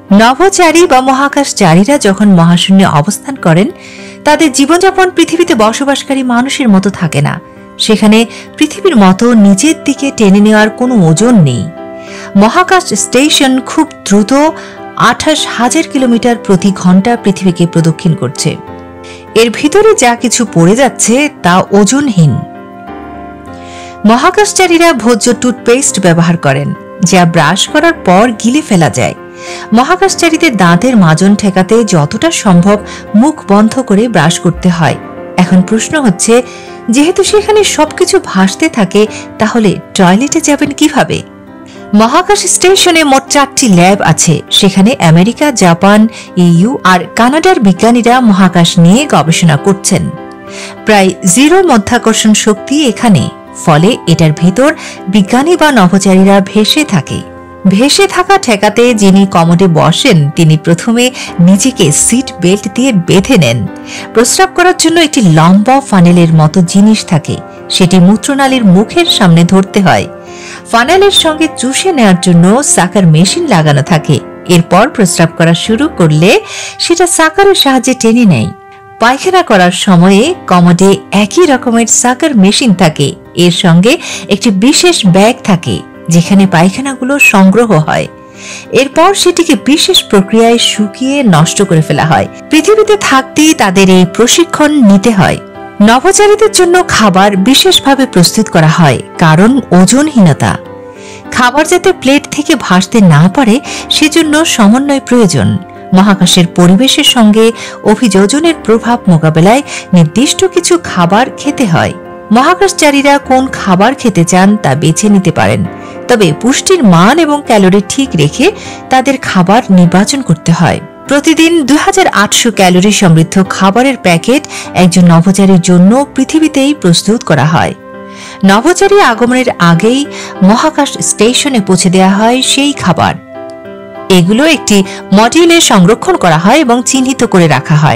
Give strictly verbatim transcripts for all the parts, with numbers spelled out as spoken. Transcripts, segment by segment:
নভোচারী বা মহাকাশচারীরা যখন মহাশূন্যে অবস্থান করেন, তাদের জীবনযাপন পৃথিবীতে বসবাসকারী মানুষের মতো থাকে না। সেখানে পৃথিবীর মতো নিজের দিকে টেনে নেওয়ার কোনো ওজন নেই। মহাকাশ স্টেশন খুব দ্রুত আঠাশ হাজার কিলোমিটার প্রতি ঘন্টা পৃথিবীকে প্রদক্ষিণ করছে। এর ভিতরে যা কিছু পড়ে যাচ্ছে তা ওজনহীন। মহাকাশচারীরা ভোজ্য টুথপেস্ট ব্যবহার করেন, যা ব্রাশ করার পর গিলে ফেলা যায়। মহাকাশচারীদের দাঁতের মাজন ঠেকাতে যতটা সম্ভব মুখ বন্ধ করে ব্রাশ করতে হয়। এখন প্রশ্ন হচ্ছে, যেহেতু সেখানে সবকিছু ভাসতে থাকে, তাহলে টয়লেটে যাবেন কিভাবে? মহাকাশ স্টেশনে মোট চারটি ল্যাব আছে। সেখানে আমেরিকা, জাপান, ইইউ আর কানাডার বিজ্ঞানীরা মহাকাশ নিয়ে গবেষণা করছেন। প্রায় জিরো মধ্যাকর্ষণ শক্তি এখানে, ফলে এটার ভেতর বিজ্ঞানী বা নভোচারীরা ভেসে থাকে। ভেসে থাকা ঠেকাতে যিনি কমোডে বসেন, তিনি প্রথমে নিজেকে সিট বেল্ট দিয়ে বেঁধে নেন। প্রস্রাব করার জন্য একটি লম্বা ফানেলের মতো জিনিস থাকে, সেটি মূত্রনালীর মুখের সামনে ধরতে হয়। ফানেলের সঙ্গে চুষে নেওয়ার জন্য সাকার মেশিন লাগানো থাকে। এরপর প্রস্রাব করা শুরু করলে সেটা সাকারের সাহায্যে টেনে নেয়। পায়খানা করার সময়ে কমোডে একই রকমের সাকার মেশিন থাকে। এর সঙ্গে একটি বিশেষ ব্যাগ থাকে, যেখানে পায়খানাগুলো সংগ্রহ হয়। এরপর সেটিকে বিশেষ প্রক্রিয়ায় শুকিয়ে নষ্ট করে ফেলা হয়। পৃথিবীতে থাকতেই তাদের এই প্রশিক্ষণ নিতে হয়। নভোচারীদের জন্য খাবার বিশেষভাবে প্রস্তুত করা হয়, কারণ ওজনহীনতা। খাবার যাতে প্লেট থেকে ভাসতে না পারে, সেজন্য সমন্বয় প্রয়োজন। মহাকাশের পরিবেশের সঙ্গে অভিযোজনের প্রভাব মোকাবেলায় নির্দিষ্ট কিছু খাবার খেতে হয়। মহাকাশচারীরা কোন খাবার খেতে চান তা বেছে নিতে পারেন, তবে পুষ্টির মান এবং ক্যালোরি ঠিক রেখে তাদের খাবার নির্বাচন করতে হয়। প্রতিদিন দুই হাজার আটশো ক্যালোরি সমৃদ্ধ খাবারের প্যাকেট একজন নভোচারীর জন্য পৃথিবীতেই প্রস্তুত করা হয়। নভোচারী আগমনের আগেই মহাকাশ স্টেশনে পৌঁছে দেওয়া হয় সেই খাবার। এগুলো একটি মডিউলে সংরক্ষণ করা হয় এবং চিহ্নিত করে রাখা হয়।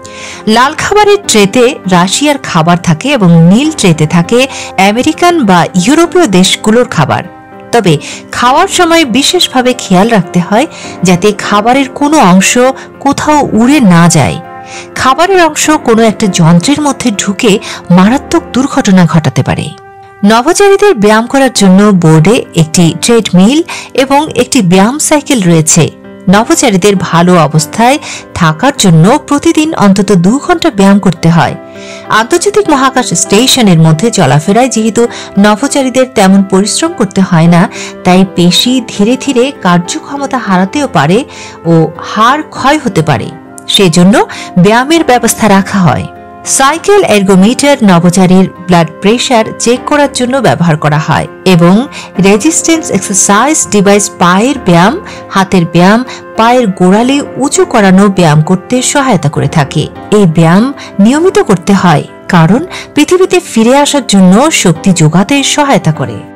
লাল খাবারের ট্রেতে রাশিয়ার খাবার থাকে এবং নীল ট্রেতে থাকে আমেরিকান বা ইউরোপীয় দেশগুলোর খাবার। তবে খাওয়ার সময় বিশেষভাবে খেয়াল রাখতে হয় যাতে খাবারের কোনো অংশ কোথাও উড়ে না যায়। খাবারের অংশ কোনো একটা যন্ত্রের মধ্যে ঢুকে মারাত্মক দুর্ঘটনা ঘটাতে পারে। নভোচারীদের ব্যায়াম করার জন্য বোর্ডে একটি ট্রেডমিল এবং একটি ব্যায়াম সাইকেল রয়েছে। নভোচারীদের ভালো অবস্থায় থাকার জন্য প্রতিদিন অন্তত দু ঘন্টা ব্যায়াম করতে হয়। আন্তর্জাতিক মহাকাশ স্টেশনের মধ্যে চলাফেরায় যেহেতু নভোচারীদের তেমন পরিশ্রম করতে হয় না, তাই পেশি ধীরে ধীরে কার্যক্ষমতা হারাতেও পারে ও হাড় ক্ষয় হতে পারে। সেজন্য ব্যায়ামের ব্যবস্থা রাখা হয়। সাইকেল এর্গোমিটার নভোচারীর ব্লাড প্রেশার চেক করার জন্য ব্যবহার করা হয় এবং রেজিস্ট্যান্স এক্সারসাইজ ডিভাইস পায়ের ব্যায়াম, হাতের ব্যায়াম, পায়ের গোড়ালি উঁচু করানো ব্যায়াম করতে সহায়তা করে থাকে। এই ব্যায়াম নিয়মিত করতে হয়, কারণ পৃথিবীতে ফিরে আসার জন্য শক্তি যোগাতে সহায়তা করে।